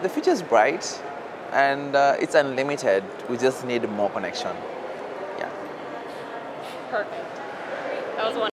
the future is bright, and it's unlimited. We just need more connection. Yeah. Perfect. That was wonderful.